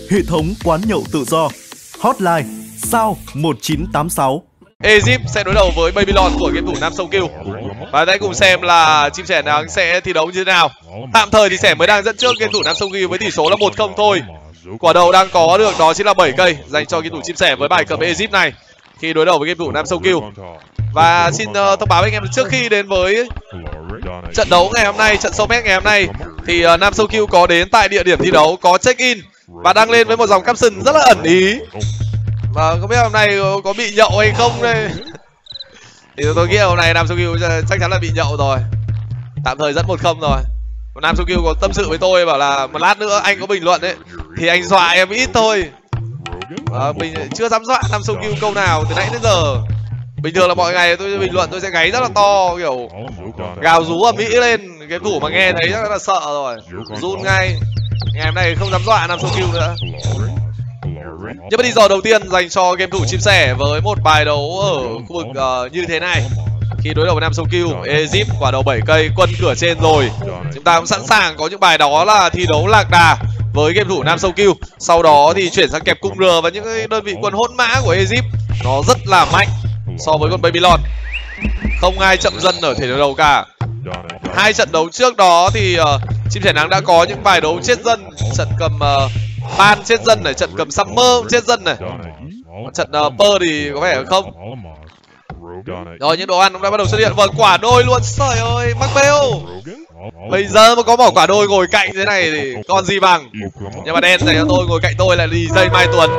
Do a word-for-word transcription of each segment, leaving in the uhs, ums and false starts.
hệ thống quán nhậu tự do. Hotline sao một chín tám sáu. Egypt sẽ đối đầu với Babylon của game thủ Nam Sông Kiêu. Và hãy cùng xem là chim sẻ nắng sẽ thi đấu như thế nào. Tạm thời thì sẻ mới đang dẫn trước game thủ Nam Sông Kiêu với tỷ số là một không thôi. Quả đầu đang có được đó chính là bảy cây dành cho game thủ chim sẻ với bài cờ Egypt này khi đối đầu với game thủ Nam Sông Kiêu. Và xin uh, thông báo với anh em trước khi đến với trận đấu ngày hôm nay, trận showmatch ngày hôm nay thì uh, Nam Sông Kiêu có đến tại địa điểm thi đấu, có check in và đăng lên với một dòng caption rất là ẩn ý. Và không biết hôm nay có bị nhậu hay không đây. Thì tôi nghĩ hôm nay Nam Sông Kiêu chắc chắn là bị nhậu rồi. Tạm thời dẫn một không rồi. Nam Sông Kiêu có tâm sự với tôi bảo là một lát nữa anh có bình luận đấy thì anh dọa em ít thôi. À, mình chưa dám dọa Nam Sông Kiêu câu nào từ nãy đến giờ. Bình thường là mọi ngày tôi bình luận tôi sẽ gáy rất là to, kiểu gào rú ở Mỹ lên, cái thủ mà nghe thấy rất là sợ rồi, run ngay. Ngày hôm nay không dám dọa Nam Sông Kiêu nữa. Nhưng mà đi giờ đầu tiên dành cho game thủ chim sẻ với một bài đấu ở khu vực uh, như thế này. Khi đối đầu với Nam Sông Kiêu, Egypt quả đầu bảy cây, quân cửa trên rồi. Chúng ta cũng sẵn sàng có những bài đó là thi đấu lạc đà với game thủ Nam Sông Kiêu. Sau đó thì chuyển sang kẹp cung R và những cái đơn vị quân hỗn mã của Egypt nó rất là mạnh so với con Babylon. Không ai chậm dân ở thể đối đầu cả. Hai trận đấu trước đó thì uh, chim sẻ nắng đã có những bài đấu chết dân. Trận cầm uh, ban chết dân này, trận cầm Summer chết dân này. Trận uh, Pearl thì có vẻ không. Rồi những đồ ăn cũng đã bắt đầu xuất hiện. Vâng, quả đôi luôn. Trời ơi, Macbeth. Bây giờ mà có bỏ quả đôi ngồi cạnh thế này thì còn gì bằng. Nhưng mà đen dành cho tôi, ngồi cạnh tôi là đi dây Mai Tuấn.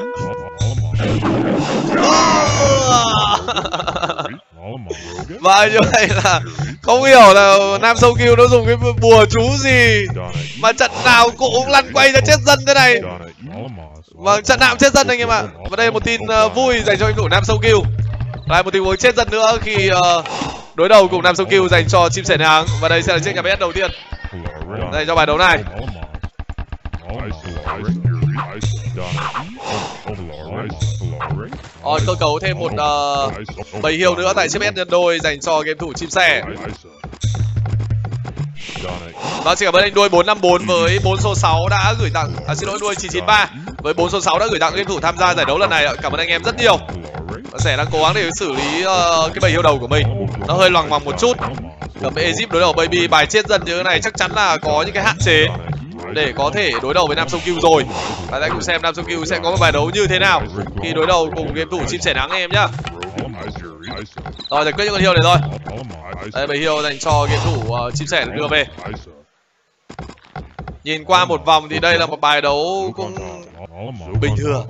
Và như vậy là không hiểu là Nam Sông Kiêu nó dùng cái bùa chú gì mà trận nào cũng lăn quay ra chết dân thế này. Và trận nào cũng chết dân anh em ạ. Và đây là một tin uh, vui dành cho game thủ Nam Sông Kiêu. Lại một tình huống chết dân nữa khi uh, đối đầu cùng Nam Sông Kiêu dành cho chim sẻ nắng. Và đây sẽ là chiếc nhà bé đầu tiên dành cho bài đấu này. Rồi cơ cấu thêm một uh, bầy hiêu nữa tại chiếc S nhân đôi dành cho game thủ chim sẻ. Và xin cảm ơn anh đuôi bốn năm bốn với bốn số sáu đã gửi tặng, à, xin lỗi đuôi chín chín ba với bốn số sáu đã gửi tặng game thủ tham gia giải đấu lần này. Cảm ơn anh em rất nhiều. Sẽ đang cố gắng để xử lý uh, cái bầy hiêu đầu của mình. Nó hơi loằng ngoằng một chút. Cầm Egypt đối đầu Baby bài chết dân như thế này chắc chắn là có những cái hạn chế để có thể đối đầu với Nam Sông Kiêu rồi. Và hãy cùng xem Nam Sông Kiêu sẽ có một bài đấu như thế nào khi đối đầu cùng game thủ chim sẻ nắng anh em nhá. Rồi giải quyết những con hiêu này thôi. Đây bầy hiêu dành cho game thủ uh, chim sẻ được đưa về. Nhìn qua một vòng thì đây là một bài đấu cũng bình thường.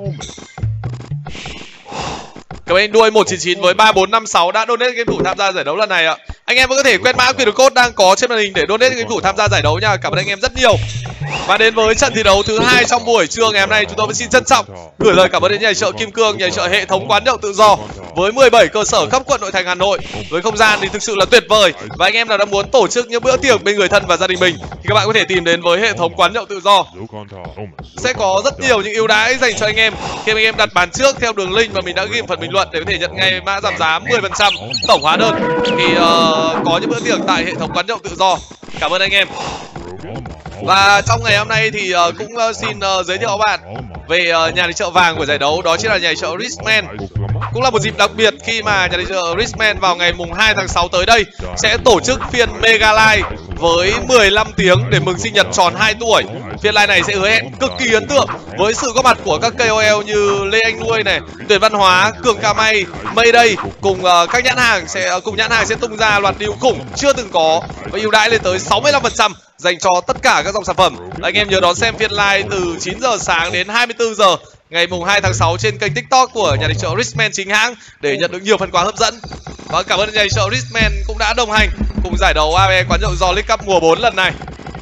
Cảm ơn anh đuôi một chín chín với ba bốn năm sáu đã donate game thủ tham gia giải đấu lần này ạ. Anh em vẫn có thể quét mã quy rờ code đang có trên màn hình để donate game thủ tham gia giải đấu nha. Cảm ơn anh em rất nhiều. Và đến với trận thi đấu thứ hai trong buổi trưa ngày hôm nay, chúng tôi vẫn xin trân trọng gửi lời cảm ơn đến nhà chợ Kim Cương, nhà chợ hệ thống quán nhậu tự do với mười bảy cơ sở khắp quận nội thành Hà Nội. Với không gian thì thực sự là tuyệt vời. Và anh em nào đã muốn tổ chức những bữa tiệc bên người thân và gia đình mình thì các bạn có thể tìm đến với hệ thống quán nhậu tự do. Sẽ có rất nhiều những ưu đãi dành cho anh em khi anh em đặt bàn trước theo đường link mà mình đã ghi phần bình luận để có thể nhận ngay mã giảm giá mười phần trăm tổng hóa đơn thì uh, có những bữa tiệc tại hệ thống quán nhậu tự do. Cảm ơn anh em. Và trong ngày hôm nay thì uh, cũng uh, xin uh, giới thiệu các bạn về uh, nhà đi chợ vàng của giải đấu, đó chính là nhà đi chợ Richman. Cũng là một dịp đặc biệt khi mà nhà đi chợ Richman vào ngày mùng hai tháng sáu tới đây sẽ tổ chức phiên Mega Live với mười lăm tiếng để mừng sinh nhật tròn hai tuổi. Phiên live này sẽ hứa hẹn cực kỳ ấn tượng với sự góp mặt của các K O L như Lê Anh Nuôi này, Tuyển Văn Hóa, Cường Ca May, Mayday cùng uh, các nhãn hàng sẽ uh, cùng nhãn hàng sẽ tung ra loạt deal khủng chưa từng có và ưu đãi lên tới sáu mươi lăm phần trăm dành cho tất cả các dòng sản phẩm. Anh em nhớ đón xem phiên live từ chín giờ sáng đến hai mươi tư giờ ngày mùng hai tháng sáu trên kênh TikTok của nhà đi chợ Richman chính hãng để nhận được nhiều phần quà hấp dẫn. Và cảm ơn nhà đi chợ Richman cũng đã đồng hành cùng giải đấu a bê quán nhậu do League Cup mùa bốn lần này.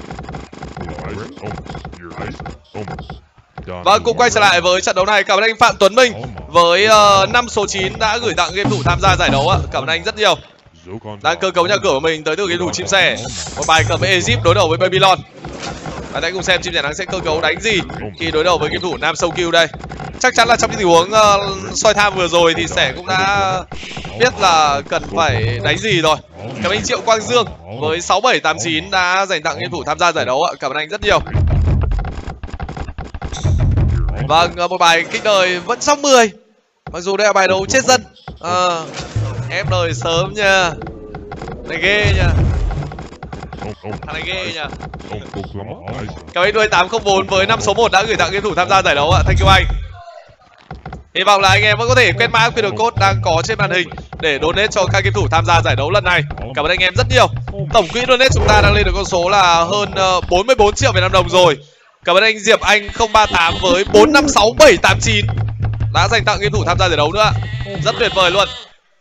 Và cùng quay trở lại với trận đấu này, cảm ơn anh Phạm Tuấn Minh với uh, năm số chín đã gửi tặng game thủ tham gia giải đấu ạ. Cảm ơn anh rất nhiều. Đang cơ cấu nhà cửa của mình tới từ game thủ chim sẻ. Một bài cầm với Egypt đối đầu với Babylon. Và hãy cùng xem chim sẻ nắng sẽ cơ cấu đánh gì khi đối đầu với game thủ Nam Sông Kiêu đây. Chắc chắn là trong cái tình huống uh, soi tham vừa rồi thì sẻ cũng đã biết là cần phải đánh gì rồi. Cảm ơn anh Triệu Quang Dương với sáu bảy tám chín đã dành tặng game thủ tham gia giải đấu ạ. Cảm ơn anh rất nhiều. Vâng, một bài kích đời vẫn song mười. Mặc dù đây là bài đấu chết dân. À, ép đời sớm nha. Này ghê nha. Thằng này ghê nha. Cảm ơn đuôi tám không bốn với năm số một đã gửi tặng game thủ tham gia giải đấu ạ. Thank you anh. Hy vọng là anh em vẫn có thể quét mã quy rờ code đang có trên màn hình để donate cho các game thủ tham gia giải đấu lần này. Cảm ơn anh em rất nhiều. Tổng quỹ donate chúng ta đang lên được con số là hơn bốn mươi bốn triệu Việt Nam đồng rồi. Cảm ơn anh Diệp Anh không ba tám với bốn năm sáu bảy tám chín đã dành tặng game thủ tham gia giải đấu nữa. Rất tuyệt vời luôn.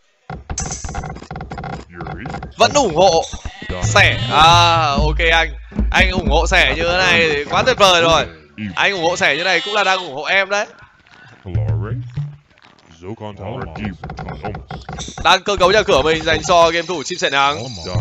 Vẫn ủng hộ sẻ. À ok anh. Anh ủng hộ sẻ như thế này thì quá tuyệt vời rồi. Anh ủng hộ sẻ như này cũng là đang ủng hộ em đấy. Đang cơ cấu nhà cửa mình dành cho game thủ chim sẻ nắng.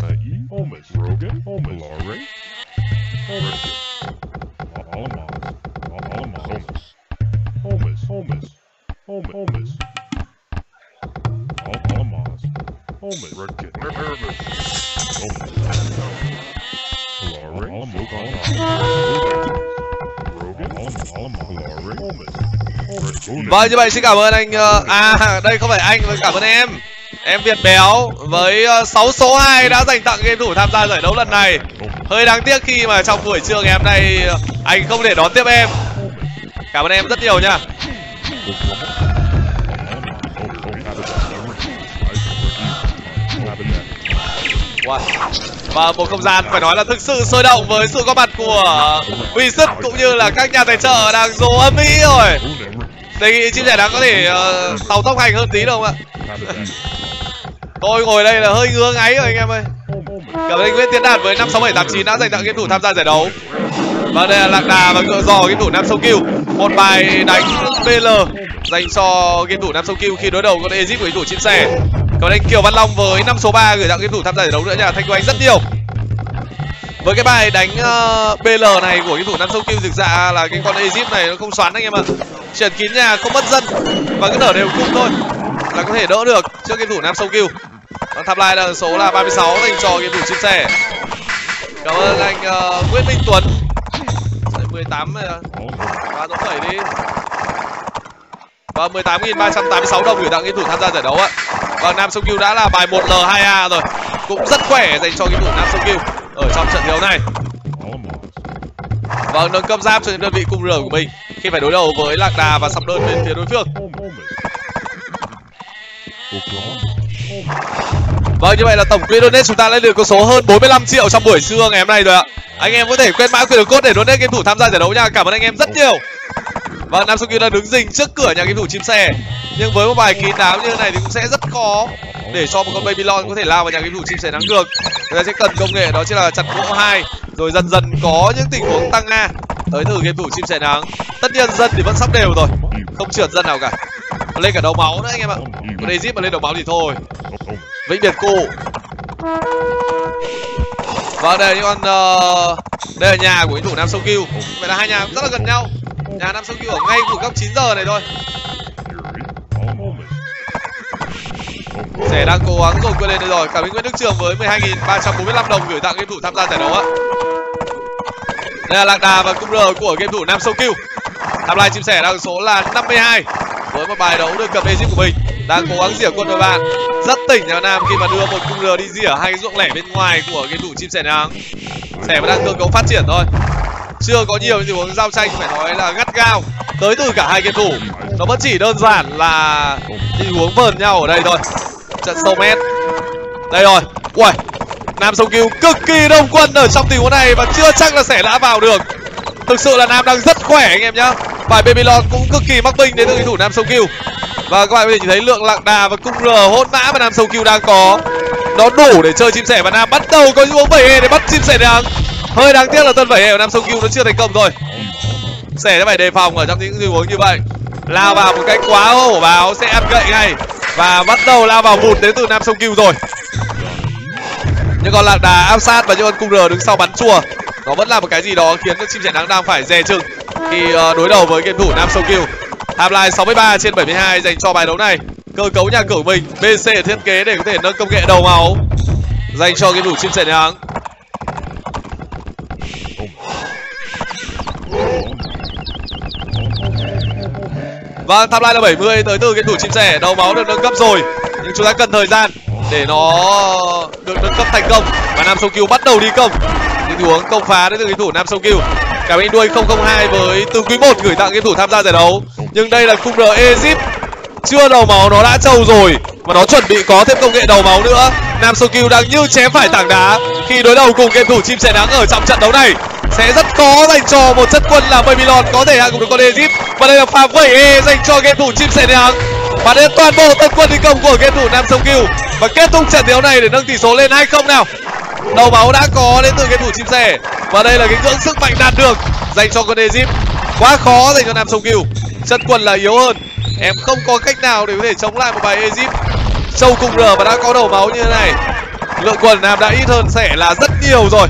Vâng, như vậy xin cảm ơn anh. À đây không phải anh, cảm ơn em. Em Việt Béo với sáu số hai đã dành tặng game thủ tham gia giải đấu lần này. Hơi đáng tiếc khi mà trong buổi trưa ngày hôm nay anh không thể đón tiếp em. Cảm ơn em rất nhiều nha. Wow. Và một không gian phải nói là thực sự sôi động với sự góp mặt của Huy Sức cũng như là các nhà tài trợ đang dồ âm ý rồi. Đề nghị chim sẻ nắng có thể uh, tàu tốc hành hơn tí đâu không ạ? Tôi ngồi đây là hơi ngứa ngáy rồi anh em ơi. Cảm ơn anh Nguyễn Tiến Đạt với năm sáu bảy tám chín đã dành tặng game thủ tham gia giải đấu. Và đây là Lạc Đà và Ngựa Giò game thủ Nam Sông Kiêu. Một bài đánh bê lờ dành cho game thủ Nam Sông Kiêu khi đối đầu con Egypt của game thủ chim sẻ. Cảm ơn anh Kiều Văn Long với năm số ba gửi tặng game thủ tham gia giải đấu nữa nha. Thank you anh rất nhiều. Với cái bài đánh uh, bê lờ này của game thủ Nam Sông Kiêu thực ra là cái con Egypt này nó không xoắn anh em ạ. Chuyển kín nhà không mất dân và cứ nở đều cung thôi là có thể đỡ được trước game thủ Nam Sông Kiêu. Và tham lai là số là ba mươi sáu dành cho game thủ chim sẻ. Cảm ơn anh uh, Nguyễn Minh Tuấn mười tám ba số bảy đi. Và mười tám nghìn ba trăm tám mươi sáu đồng gửi tặng game thủ tham gia giải đấu ạ. Và Nam Sông Kiêu đã là bài một L hai A rồi. Cũng rất khỏe dành cho game thủ Nam Sông Kiêu ở trong trận đấu này. Và nâng cấp giáp cho những đơn vị cung rờ của mình khi phải đối đầu với Lạc Đà và sắp đơn bên phía đối phương. Vâng, như vậy là tổng quỹ donate chúng ta lên được con số hơn bốn mươi lăm triệu trong buổi trưa ngày hôm nay rồi ạ. Anh em có thể quét mã quy rờ code để donate game thủ tham gia giải đấu nha. Cảm ơn anh em rất nhiều. Và Nam Sông Kiêu đang đứng rình trước cửa nhà game thủ chim sẻ. Nhưng với một bài kín đáo như thế này thì cũng sẽ rất khó để cho một con Babylon có thể lao vào nhà game thủ chim sẻ nắng được. Người ta sẽ cần công nghệ đó chính là chặt gỗ hai, rồi dần dần có những tình huống tăng A tới từ game thủ chim sẻ nắng. Tất nhiên dân thì vẫn sắp đều rồi, không trượt dân nào cả. Lên cả đầu máu nữa anh em ạ. Còn Egypt mà lên đầu máu thì thôi. Vĩnh Biệt Cô. Vâng, đây là những con uh, đây là nhà của game thủ Nam Sông Kiêu. Vậy là hai nhà cũng rất là gần nhau. Nhà Nam Sông Kiêu ở ngay của góc chín giờ này thôi. Sẻ đang cố gắng rồi quên lên đây rồi. Cảm ơn Nguyễn Đức Trường với mười hai nghìn ba trăm bốn mươi lăm đồng gửi tặng game thủ tham gia giải đấu ạ. Đây là Lạc Đà và cung rờ của game thủ Nam Sông Kiêu. Tham lai chim sẻ đang số là năm mươi hai với một bài đấu được cầm Egypt của mình. Đang cố gắng rỉa quân đội bạn. Rất tỉnh nhà Nam khi mà đưa một cung rờ đi rỉa hai cái ruộng lẻ bên ngoài của game thủ chim sẻ nắng. Sẻ vẫn đang cơ cấu phát triển thôi. Chưa có nhiều tình huống giao tranh phải nói là gắt gao tới từ cả hai game thủ. Nó vẫn chỉ đơn giản là tình huống vờn nhau ở đây thôi. Trận sâu mét. Đây rồi. Ui, Nam Sông Kiêu cực kỳ đông quân ở trong tình huống này và chưa chắc là sẽ đã vào được. Thực sự là Nam đang rất khỏe anh em nhá. Bài Babylon cũng cực kỳ mắc binh đến từ game thủ Nam Sông Kiêu. Và các bạn có thể nhìn thấy lượng Lạc Đà và cung rờ hỗn mã mà Nam Sông Kiêu đang có nó đủ để chơi chim sẻ, và Nam bắt đầu có những uống bảy e để bắt chim sẻ nắng. Hơi đáng tiếc là tân bảy e của Nam Sông Kiêu nó chưa thành công thôi. Sẻ nó phải đề phòng ở trong những tình huống như vậy. Lao vào một cách quá hổ báo sẽ ăn gậy ngay và bắt đầu lao vào vụt đến từ Nam Sông Kiêu rồi. Nhưng còn Lạc Đà áp sát và những con cung rờ đứng sau bắn chùa, nó vẫn là một cái gì đó khiến các chim sẻ nắng đang phải dè chừng khi uh, đối đầu với game thủ Nam Sông Kiêu. Timeline sáu mươi ba trên bảy mươi hai dành cho bài đấu này. Cơ cấu nhà cửa của mình bê xê thiết kế để có thể nâng công nghệ đầu máu dành cho game thủ chim sẻ nắng. Vâng, timeline là bảy mươi tới từ game thủ chim sẻ. Đầu máu được nâng cấp rồi, nhưng chúng ta cần thời gian để nó được nâng cấp thành công. Và Nam Sông Kiêu bắt đầu đi công. Tình huống công phá đến từ game thủ Nam Sông Kiêu. Cảm ơn đuôi không không hai với từ quý một gửi tặng game thủ tham gia giải đấu. Nhưng đây là cung R Egypt, chưa đầu máu nó đã trâu rồi và nó chuẩn bị có thêm công nghệ đầu máu nữa. Nam Sông Kiêu đang như chém phải tảng đá khi đối đầu cùng game thủ chim sẻ nắng ở trong trận đấu này. Sẽ rất khó dành cho một chất quân là Babylon có thể hạ gục được con Egypt. Và đây là pha vẩy e dành cho game thủ chim sẻ nắng. Và đây là toàn bộ tân quân đi công của game thủ Nam Sông Kiêu. Và kết thúc trận đấu này để nâng tỷ số lên hai không nào. Đầu máu đã có đến từ game thủ chim sẻ. Và đây là cái ngưỡng sức mạnh đạt được dành cho con Egypt. Quá khó dành cho Nam Sông Kiêu. Chất quân là yếu hơn. Em không có cách nào để có thể chống lại một bài Egypt sâu cùng R và đã có đầu máu như thế này. Lượng quần Nam đã ít hơn sẻ là rất nhiều rồi.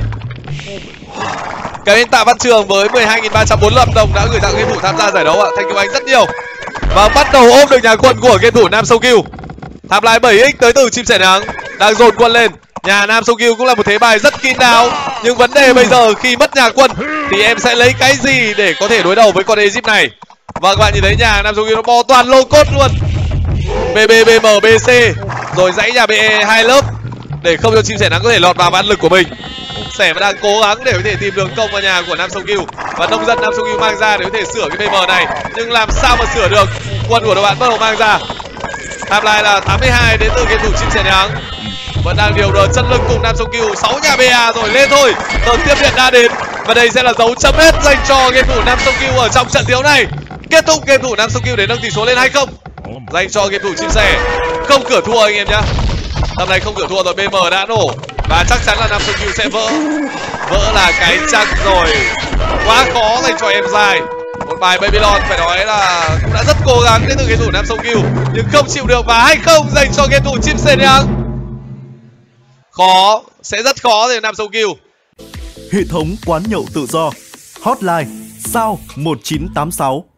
Cảm ơn Tạ Văn Trường với mười hai nghìn ba trăm bốn mươi lăm đồng đã gửi tặng game thủ tham gia giải đấu ạ. Thank you anh rất nhiều. Và bắt đầu ôm được nhà quân của game thủ Nam Sông Kiêu. Timeline bảy x tới từ chim sẻ nắng đang dồn quân lên. Nhà Nam Sông Kiêu cũng là một thế bài rất kín đáo. Nhưng vấn đề bây giờ khi mất nhà quân thì em sẽ lấy cái gì để có thể đối đầu với con Egypt này. Và các bạn nhìn thấy nhà Nam Sông Kiêu nó bò toàn lô cốt luôn. bê bê, bê em, bê xê rồi dãy nhà bê e hai lớp để không cho chim sẻ nắng có thể lọt vào bán lực của mình. Sẻ vẫn đang cố gắng để có thể tìm đường công vào nhà của Nam Sông Kiêu. Và nông dân Nam Sông Kiêu mang ra để có thể sửa cái bê em này. Nhưng làm sao mà sửa được. Quân của đội bạn bắt đầu mang ra. Timeline là tám mươi hai đến từ game thủ chim sẻ nắng. Vẫn đang điều rồi chân lưng cùng Nam Sông Kiêu. Sáu nhà bê a rồi lên thôi. Đợt tiếp viện đã đến. Và đây sẽ là dấu chấm hết dành cho game thủ Nam Sông Kiêu ở trong trận đấu này. Kết thúc game thủ Nam Sông Kiêu để nâng tỷ số lên hai không dành cho game thủ chim sẻ. Không cửa thua anh em nhá. Tầm này không cửa thua rồi, bê em đã nổ. Và chắc chắn là Nam Sông Kiêu sẽ vỡ. Vỡ là cái chắc rồi. Quá khó dành cho em dài. Một bài Babylon phải nói là cũng đã rất cố gắng đến từ game thủ Nam Sông Kiêu, nhưng không chịu được và hai không dành cho game thủ chim sẻ nắng. Khó, sẽ rất khó để Nam Sông Kiêu. Hệ thống quán nhậu tự do. Hotline sao một chín tám sáu.